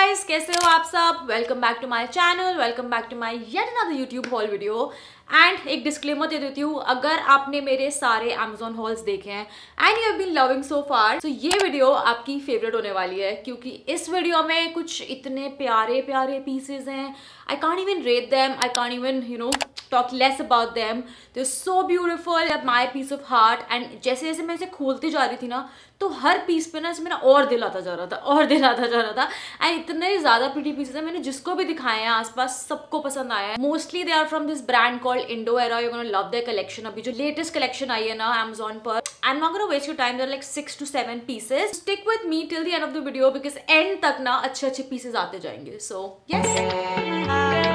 Guys, कैसे हो आप सब। Welcome back to my channel, welcome back to my yet another YouTube haul video. And एक disclaimer दे देती हूँ, अगर आपने मेरे सारे Amazon हॉल्स देखे हैं and you have been loving so far, तो ये वीडियो आपकी फेवरेट होने वाली है, क्योंकि इस वीडियो में कुछ इतने प्यारे प्यारे पीसेज हैं। I can't even rate them, I can't even talk less about them. They're so beautiful, they're my piece of heart. And जैसे जैसे मैं इसे खोलती जा रही थी ना, तो हर पीस पे ना मेरा और दिल आता जा रहा था और दिल आता जा रहा था। एंड इतने ज़्यादा प्रीटी पीसेस हैं, मैंने जिसको भी दिखाए हैं आसपास सबको पसंद आया है। Mostly they are from this brand called Indo Era. You gonna love their collection. अभी जो लेटेस्ट कलेक्शन आई है ना Amazon पर, I am not gonna waste your time, there like 6 to 7 pieces. Stick with me till the end of the video because end तक ना अच्छे अच्छे पीसेस आते जाएंगे। So yes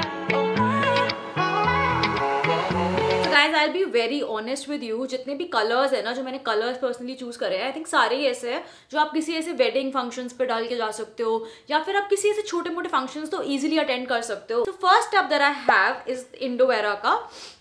guys, I'll be very honest with you, जितने भी colours है ना, जो मैंने कलर्स पर्सनली चूज करे हैं, आई थिंक सारे ही ऐसे हैं जो आप किसी ऐसे वेडिंग फंक्शंस पे डाल के जा सकते हो, या फिर आप किसी ऐसे छोटे मोटे फंक्शंस तो इजीली अटेंड कर सकते हो। तो first up that I have is Indo Era का।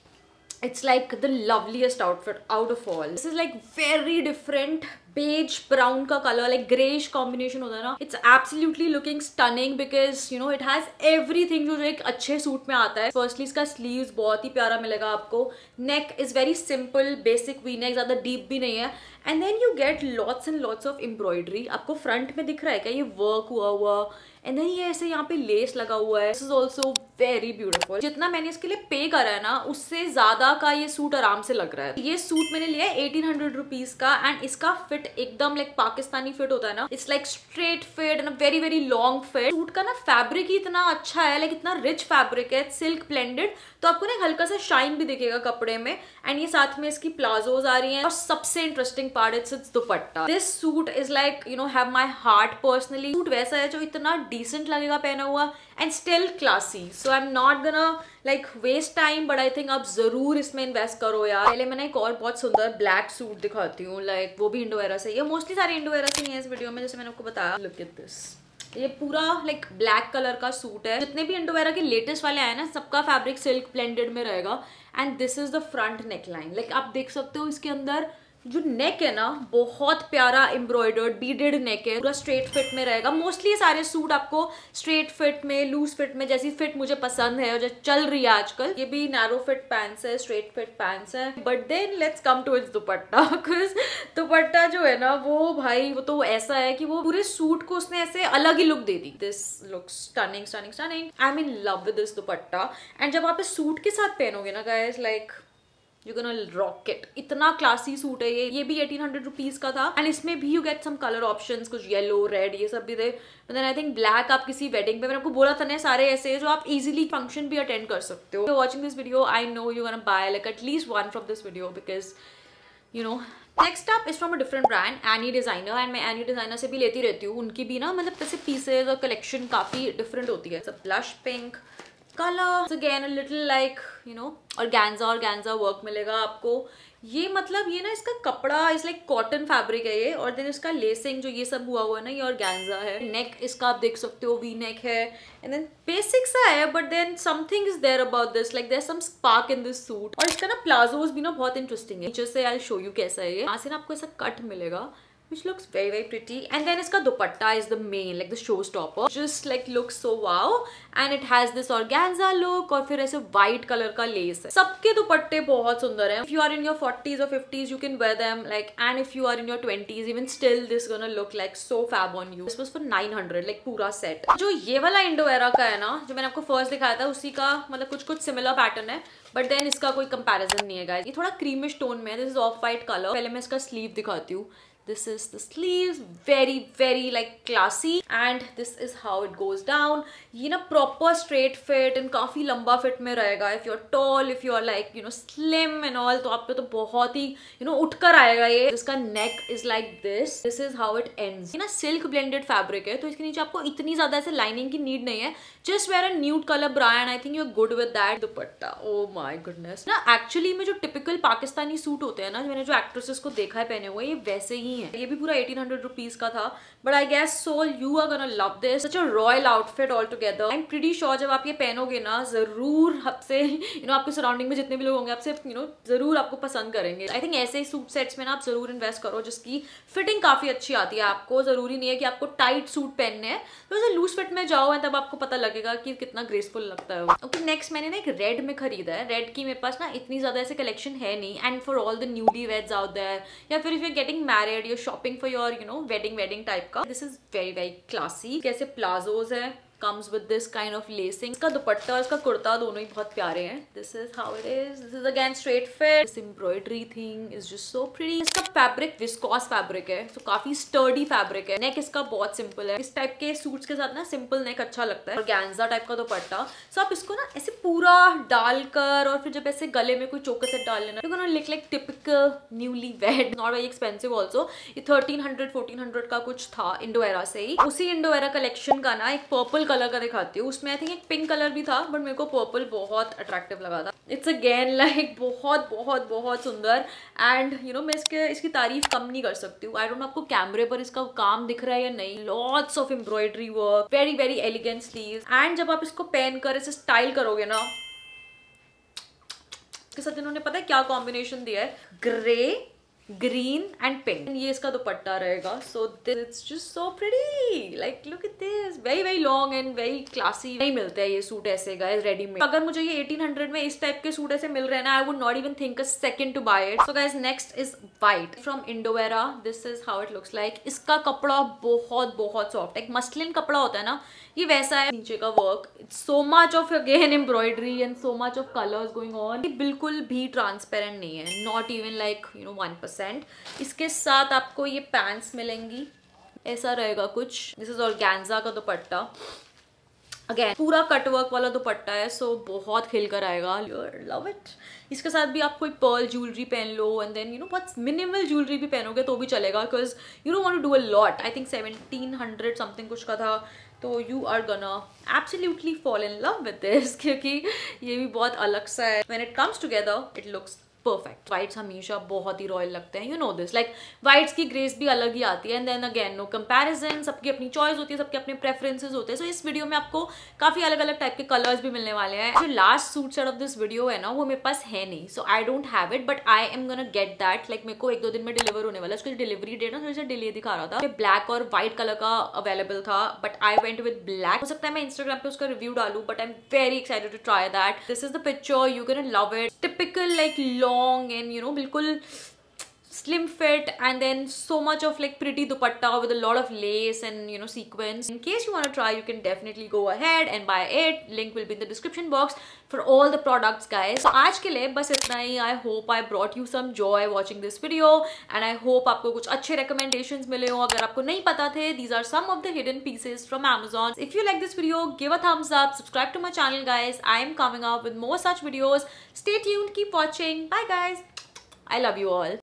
It's like the loveliest outfit out of all. This is like very different beige brown का color, like greyish combination होता है ना. It's absolutely looking stunning because you know it has everything जो एक अच्छे suit में आता है. Firstly इसका sleeves बहुत ही प्यारा मिलेगा आपको. Neck is very simple, basic V-neck, ज़्यादा deep भी नहीं है. And then you get lots and lots of embroidery. आपको front में दिख रहा है क्या ये work हुआ एंड देन ये ऐसे यहाँ पे लेस लगा हुआ है. This is also very beautiful. जितना मैंने इसके लिए पे करा है ना, उससे ज्यादा का ये सूट आराम से लग रहा है. ये सूट मैंने लिया है 1800 रुपीज का एंड इसका फिट एकदम लाइक पाकिस्तानी फिट होता है ना. It's like straight fit and very very long fit. Suit का ना फैब्रिक ही इतना अच्छा है, लाइक इतना रिच फैब्रिक है, सिल्क ब्लेंडेड, तो आपको ना हल्का सा शाइन भी दिखेगा कपड़े में. एंड ये साथ में इसकी प्लाजोज आ रही हैं. और सबसे interesting part it's dupatta. This suit is like have my heart personally. Suit वैसा है जो इतना डिसेंट लगेगा पहना हुआ and still classy. So I am not gonna like waste time, but I think आप जरूर इसमें इन्वेस्ट करो यार. पहले मैंने एक और बहुत सुंदर ब्लैक सूट दिखाती हूँ, लाइक वो भी इंडो एरा से. ये मोस्टली सारे इंडो एरा से ही है इस वीडियो में, जैसे मैंने आपको बताया. Look at this. ये पूरा लाइक ब्लैक कलर का सूट है. जितने भी इंडो एरा के लेटेस्ट वाले आए ना, सबका फैब्रिक सिल्क ब्लेंडेड में रहेगा. And this is the front neck line. लाइक आप देख सकते हो इसके अंदर जो नेक है ना, बहुत प्यारा एम्ब्रॉयडर्ड बीडेड नेक है. पूरा स्ट्रेट फिट में रहेगा. मोस्टली सारे सूट आपको स्ट्रेट फिट में, लूज फिट में, जैसी फिट मुझे पसंद है और जो चल रही है आजकल. ये भी नैरो फिट पैंट्स है, स्ट्रेट फिट पैंट्स है. But then let's come to its dupatta. Because dupatta जो है ना, वो भाई वो तो ऐसा है कि वो पूरे सूट को उसने ऐसे अलग ही लुक दे दी. This looks stunning stunning stunning. I am in love with this dupatta. And जब आप इस सूट के साथ पहनोगे ना guys, like you gonna rock it. इतना क्लासी सूट है ये भी 1800 रुपीज का था. एंड इसमें भी you get some colour options, कुछ येलो रेड ये सब भी थे. But then I think black आप किसी वेडिंग पे, मैंने आपको बोला था ना, सारे ऐसे जो आप इजीली फंक्शन भी अटेंड कर सकते हो. Watching this video I know you gonna buy like at least one from this video because you know. Next up is from a different brand, any designer. And मैं एनी डिजाइनर से भी लेती रहती हूँ. उनकी भी ना मतलब ऐसे पीसेज और कलेक्शन काफी डिफरेंट होती है. Blush pink color again a little like organza work मिलेगा आपको. ये मतलब ये ना इसका कपड़ा इस लाइक कॉटन फैब्रिक है ये. और देन इसका लेसिंग जो ये सब हुआ है ना, ये ऑर्गेन्जा है. नेक इसका आप देख सकते हो वी नेक है. एंड देन बेसिक सा है, but then something is there about this, like there some spark in this suit. और इसका ना प्लाजोज भी ना बहुत इंटरेस्टिंग है. नीचे से आई शो यू कैसा है ये. यहाँ से ना आपको ऐसा कट मिलेगा which looks very very pretty. And then इसका दुपट्टा is the main, like the showstopper. Just like looks so wow. And it has this organza look और फिर ऐसे white color का lace है. सबके दुपट्टे बहुत सुंदर हैं. If you are in your 40s or 50s, you can wear them. Like, and if you are in your 20s, even still this gonna look like so fab on you. This was for 900, like पूरा set. जो ये वाला Indo Era का है ना, जो मैंने आपको फर्स्ट दिखाया था, उसी का मतलब कुछ सिमिलर पैटर्न है. बट देन इसका कोई कंपैरिजन नहीं है गाइस. ये थोड़ा क्रीमिश टोन में है. This is off white colour. पहले मैं इसका स्लीव दिखाती हूँ. This is the sleeves, very very like classy, and this is how it goes down. ये ना proper straight fit and काफी लंबा fit में रहेगा. If you're tall, if you're like slim and all, तो आप पे तो बहुत ही उठकर आएगा ये. इसका neck is like this. This is how it ends. ये ना silk blended fabric है, तो इसके नीचे आपको इतनी ज्यादा ऐसे lining की need नहीं है. Just wear a nude color bra and I think you're good with that. Dupatta, oh my goodness. ना actually में जो typical पाकिस्तानी सूट होते हैं ना, मैंने जो actresses को देखा है पहने हुए, ये वैसे ही नहीं है। ये भी पूरा 1800 रुपीज का था, but I guess so you are gonna love this, such a royal outfit all together. I am pretty sure जब आप ये पहनोगे ना, जरूर आपसे आपके सराउंडिंग में जितने भी लोग होंगे आपसे जरूर आपको पसंद करेंगे। आई थिंक ऐसे ही सूट सेट्स में ना आप जरूर इन्वेस्ट करो जिसकी फिटिंग काफी अच्छी आती है आपको। जरूरी नहीं है कि आपको टाइट सूट पहनने हैं, तो लूज फिट में जाओ तब आपको पता लगेगा कि कितना ग्रेसफुल लगता है। ओके, नेक्स्ट मैंने ना एक रेड में खरीदा है। रेड की मेरे पास ना इतनी ज्यादा ऐसे कलेक्शन है नहीं, and for all the newly weds out there, या फिर if you getting married, you shopping for your wedding type का, this is very very classy. कैसे प्लाजोज है, comes with this kind of lacing। इसका दुपट्टा और इसका कुर्ता दोनों ही बहुत प्यारे हैं। This is how it is। This is again straight fit। This embroidery thing is just so pretty। इसका फैब्रिक विस्कोस फैब्रिक है, so काफी स्टर्डी फैब्रिक है। नेक इसका बहुत सिंपल है। इस टाइप के सूट्स के साथ ना सिंपल नेक अच्छा लगता है। ऑर्गेन्जा टाइप का दुपट्टा, so आप इसको ना ऐसे पूरा डालकर और फिर जब ऐसे गले में कोई चोकर सेट डाल लेना, you're gonna look like typical newly wed, not very expensive also। ये 1300-1400 का कुछ था इंडो एरा से ही। उसी इंडो एरा कलेक्शन का ना एक पर्पल कलर का दिखाती हूँ। उसमें आई थिंक एक पिंक कलर भी था, बट मेरे को पर्पल बहुत अट्रैक्टिव लगा था। इट्स अगेन लाइक बहुत बहुत बहुत सुंदर, एंड मैं इसकी तारीफ कम नहीं कर सकती हूँ। आई डोंट नो आपको कैमरे पर इसका काम दिख रहा है या नहीं। Lots of embroidery work, very very elegant sleeves, and जब आप इसको पहन कर इसे स्टाइल करोगे ना, इसके साथ इन्होंने पता है क्या कॉम्बिनेशन दिया है, ग्रे, ग्रीन एंड पिंक। ये इसका दुपट्टा रहेगा। So this just so pretty, like look at this, very very long and very classy. नहीं मिलते हैं ये सूट ऐसे गाइस रेडीमेड। अगर मुझे ये 1800 में इस टाइप के सूट ऐसे मिल रहे हैं ना, I would not even think a second to buy it. So guys next is white from Indo Era. This is how it looks like. इसका कपड़ा बहुत बहुत सॉफ्ट है, एक मस्लिन कपड़ा होता है ना, ये वैसा है। नीचे का work, so much of again embroidery and so much of colours going on. ये बिल्कुल भी ट्रांसपेरेंट नहीं है, नॉट इवन लाइक 1%। इसके साथ आपको ये पैंट्स मिलेंगी, ऐसा रहेगा कुछ। दिस इज ऑर्गेन्जा का दुपट्टा, अगेन पूरा कटवर्क वाला दुपट्टा है, सो बहुत खिल कर आएगा। Love it. इसके साथ भी आप कोई पर्ल ज्वेलरी पहन लो, एंड देन बहुत मिनिमल ज्वेलरी भी पहनोगे तो भी चलेगा, because you don't want to do a lot. I think 1700 something कुछ का था, तो you are gonna absolutely fall in love with this, क्योंकि ये भी बहुत अलग सा है। When it comes together it looks perfect. Whites हमेशा बहुत ही रॉयल लगते हैं, you know this, like whites की ग्रेस भी अलग ही आती है। And then again no comparison, सबकी अपनी चॉइस होती है, सबके अपने प्रेफरेंसेस होते हैं। सो इस वीडियो में आपको काफी अलग अलग टाइप के कलर्स भी मिलने वाले हैं। जो last suit set of this video है ना, वो मेरे पास है नहीं, so I don't have it, but I am gonna get that. Like मेरे को 1-2 दिन में डिलीवर होने वाला है। उसका डिलीवरी डेट ना थोड़ा सा डिले दिखा रहा था। ब्लैक और व्हाइट कलर का अवेलेबल था, but I went with black. हो सकता है मैं इंस्टाग्राम पे उसका रिव्यू डालू, but I am very excited to try that. This is the picture, you can love it. Typical like long and बिल्कुल slim fit, and then so much of like pretty dupatta with a lot of lace and sequins. In case you want to try, you can definitely go ahead and buy it. Link will be in the description box for all the products, guys. So आज के लिए बस इतना ही। I hope I brought you some joy watching this video, and I hope आपको कुछ अच्छे recommendations मिले हो। अगर आपको नहीं पता थे, these are some of the hidden pieces from Amazon. If you like this video, give a thumbs up, subscribe to my channel, guys. I am coming up with more such videos. Stay tuned, keep watching. Bye, guys. I love you all.